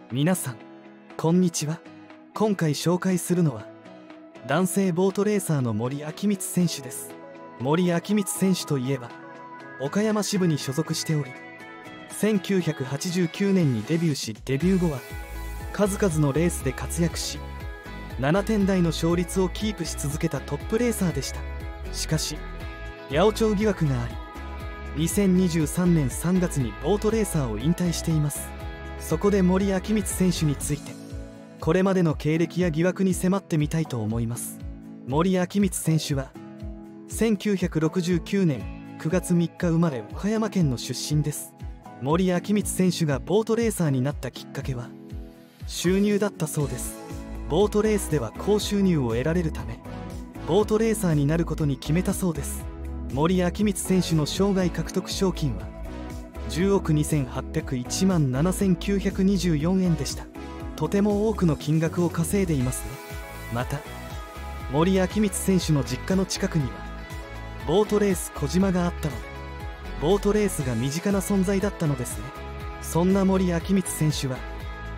皆さんこんにちは。今回紹介するのは男性ボートレーサーの森明光選手です。森明光選手といえば岡山支部に所属しており、1989年にデビューし、デビュー後は数々のレースで活躍し、7点台の勝率をキープし続けたトップレーサーでした。しかし八百長疑惑があり、2023年3月にボートレーサーを引退しています。そこで森明光選手についてこれまでの経歴や疑惑に迫ってみたいと思います。森明光選手は1969年9月3日生まれ、岡山県の出身です。森明光選手がボートレーサーになったきっかけは収入だったそうです。ボートレースでは高収入を得られるためボートレーサーになることに決めたそうです。森明光選手の生涯獲得賞金は10億2801万7924円でした。とても多くの金額を稼いでいますね。また森明光選手の実家の近くにはボートレース小島があったので、ボートレースが身近な存在だったのですね。そんな森明光選手は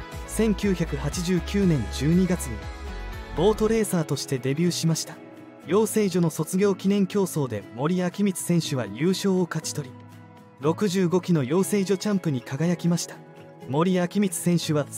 1989年12月にボートレーサーとしてデビューしました。養成所の卒業記念競争で森明光選手は優勝を勝ち取り、65期の養成所チャンプに輝きました。森明光選手は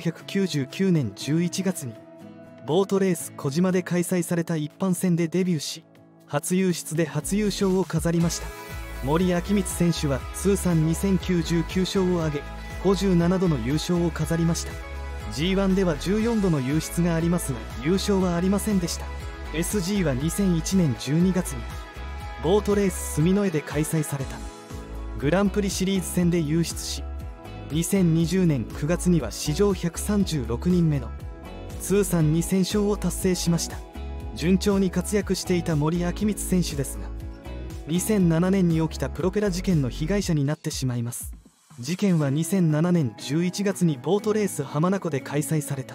1999年11月にボートレース小島で開催された一般戦でデビューし、初優出で初優勝を飾りました。森明光選手は通算2099勝を挙げ、57度の優勝を飾りました。 G1 では14度の優出がありますが優勝はありませんでした。 SG は2001年12月にボートレース住之江で開催されたグランプリシリーズ戦で優出し、2020年9月には史上136人目の通算2000勝を達成しました。順調に活躍していた森明光選手ですが、2007年に起きたプロペラ事件の被害者になってしまいます。事件は2007年11月にボートレース浜名湖で開催された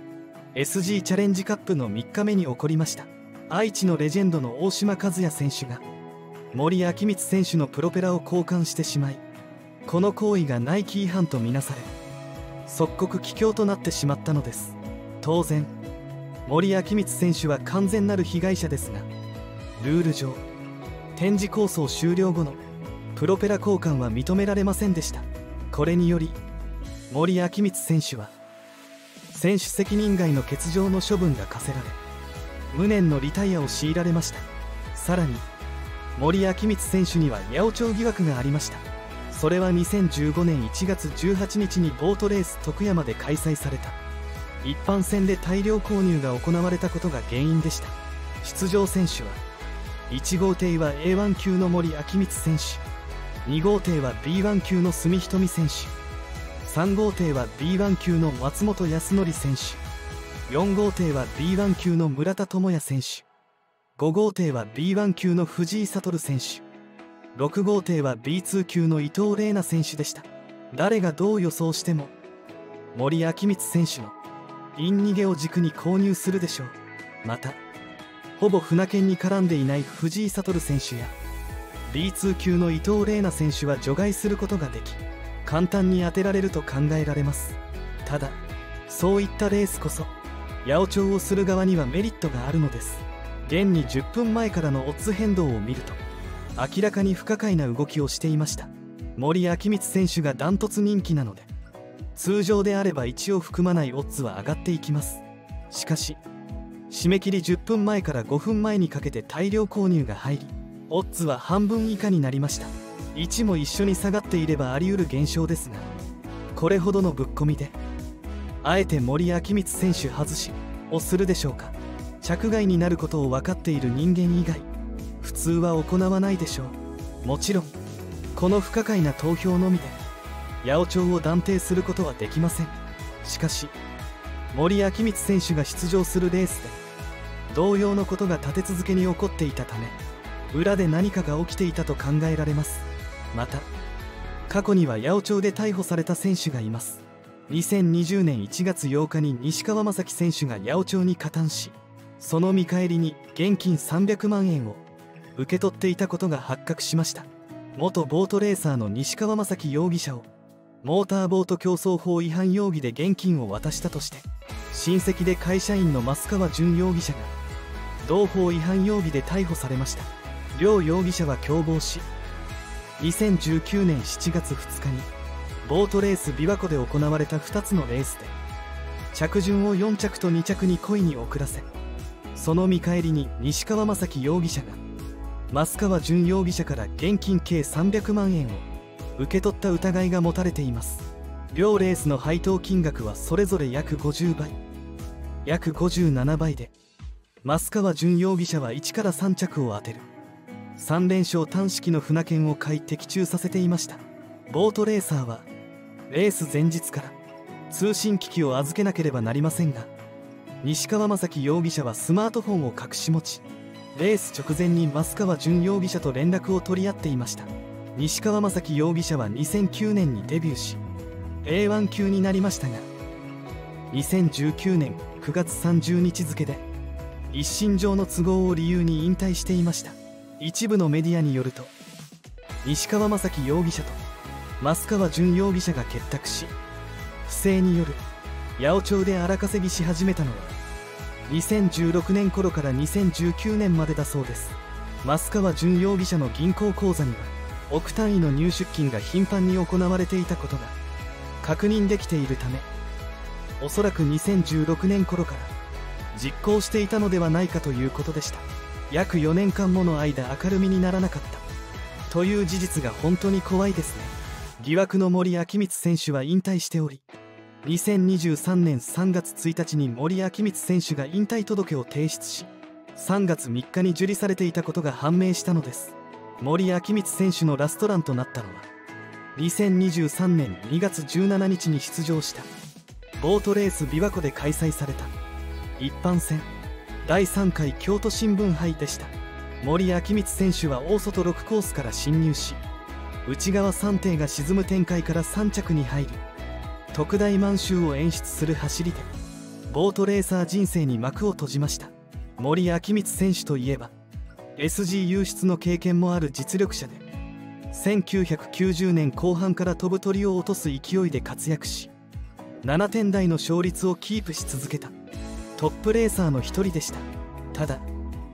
SG チャレンジカップの3日目に起こりました。愛知のレジェンドの大島和也選手が森明光選手のプロペラを交換してしまい、この行為がナイキ違反とみなされ即刻帰郷となってしまったのです。当然森明光選手は完全なる被害者ですが、ルール上展示構想終了後のプロペラ交換は認められませんでした。これにより森明光選手は選手責任外の欠場の処分が課せられ、無念のリタイアを強いられました。さらに森明光選手には八百長疑惑がありました。それは2015年1月18日にボートレース徳山で開催された一般戦で大量購入が行われたことが原因でした。出場選手は1号艇は A1 級の森明光選手、2号艇は B1 級の住瞳選手、3号艇は B1 級の松本康則選手、4号艇は B1 級の村田智也選手、5号艇は B1 級の藤井悟選手、6号艇は B2 級の伊藤玲奈選手でした。誰がどう予想しても森明光選手のイン逃げを軸に購入するでしょう。またほぼ船券に絡んでいない藤井悟選手や B2 級の伊藤玲奈選手は除外することができ、簡単に当てられると考えられます。ただそういったレースこそ八百長をする側にはメリットがあるのです。現に10分前からのオッズ変動を見ると明らかに不可解な動きをしていました。森明光選手がダントツ人気なので通常であれば1を含まないオッズは上がっていきます。しかし締め切り10分前から5分前にかけて大量購入が入り、オッズは半分以下になりました。1も一緒に下がっていればあり得る現象ですが、これほどのぶっ込みであえて森明光選手外しをするでしょうか。着外になることを分かっている人間以外普通は行わないでしょう。もちろんこの不可解な投票のみで八百長を断定することはできません。しかし森明光選手が出場するレースで同様のことが立て続けに起こっていたため、裏で何かが起きていたと考えられます。また過去には八百長で逮捕された選手がいます。2020年1月8日に西川将輝選手が八百長に加担し、その見返りに現金300万円を受け取っていたことが発覚しました。元ボートレーサーの西川将輝容疑者をモーターボート競争法違反容疑で現金を渡したとして親戚で会社員の増川潤容疑者が同法違反容疑で逮捕されました。両容疑者は共謀し、2019年7月2日にボートレース琵琶湖で行われた2つのレースで着順を4着と2着に故意に遅らせ、その見返りに西川将樹容疑者が増川潤容疑者から現金計300万円を受け取った疑いが持たれています。両レースの配当金額はそれぞれ約50倍、約57倍で、増川潤容疑者は1から3着を当てる3連勝単式の船券を買い的中させていました。ボートレーサーはレース前日から通信機器を預けなければなりませんが、西川将樹容疑者はスマートフォンを隠し持ち、レース直前に増川潤容疑者と連絡を取り合っていました。西川将樹容疑者は2009年にデビューし A1 級になりましたが、2019年9月30日付で一身上の都合を理由に引退していました。一部のメディアによると、西川将樹容疑者と増川潤容疑者が結託し、不正による八百長で荒稼ぎし始めたのは2016年頃から2019年までだそうです。増川潤容疑者の銀行口座には億単位の入出金が頻繁に行われていたことが確認できているため、おそらく2016年頃から実行していたのではないかということでした。約4年間もの間明るみにならなかったという事実が本当に怖いですね。疑惑の森昭光選手は引退しており、2023年3月1日に森昭光選手が引退届を提出し、3月3日に受理されていたことが判明したのです。森昭光選手のラストランとなったのは2023年2月17日に出場したボートレース琵琶湖で開催された一般戦第3回京都新聞杯でした。森昭光選手は大外6コースから進入し、内側3艇が沈む展開から3着に入る特大満州を演出する走りでボートレーサー人生に幕を閉じました。森昭光選手といえば SG 優出の経験もある実力者で、1990年後半から飛ぶ鳥を落とす勢いで活躍し、7点台の勝率をキープし続けたトップレーサーの一人でした。ただ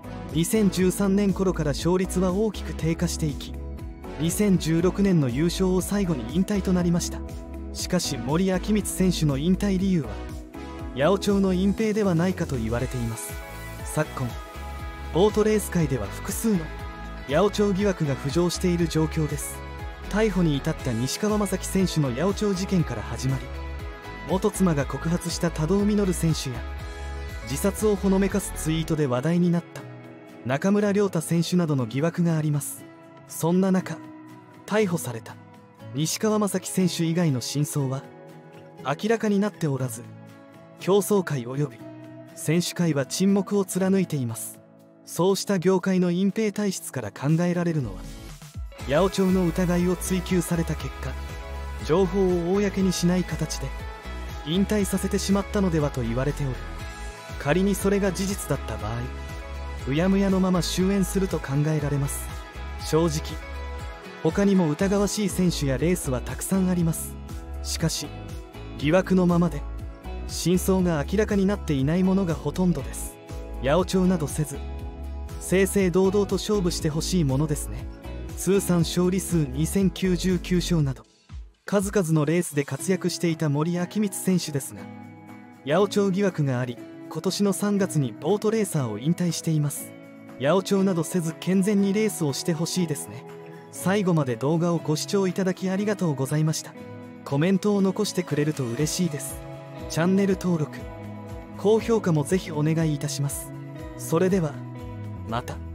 2013年頃から勝率は大きく低下していき、2016年の優勝を最後に引退となりました。しかし森昭光選手の引退理由は八百長の隠蔽ではないかと言われています。昨今ボートレース界では複数の八百長疑惑が浮上している状況です。逮捕に至った西川将樹選手の八百長事件から始まり、元妻が告発した多動実選手や自殺をほのめかすツイートで話題になった中村亮太選手などの疑惑があります。そんな中、逮捕された西川将樹選手以外の真相は明らかになっておらず、競争会及び選手会は沈黙を貫いています。そうした業界の隠蔽体質から考えられるのは、八百長の疑いを追及された結果、情報を公にしない形で引退させてしまったのではと言われており、仮にそれが事実だった場合、うやむやのまま終焉すると考えられます。正直他にも疑わしい選手やレースはたくさんあります。しかし疑惑のままで真相が明らかになっていないものがほとんどです。八百長などせず正々堂々と勝負してほしいものですね。通算勝利数2099勝など数々のレースで活躍していた森昭光選手ですが、八百長疑惑があり、今年の3月にボートレーサーを引退しています。八百長などせず健全にレースをしてほしいですね。最後まで動画をご視聴いただきありがとうございました。コメントを残してくれると嬉しいです。チャンネル登録、高評価もぜひお願いいたします。それではまた。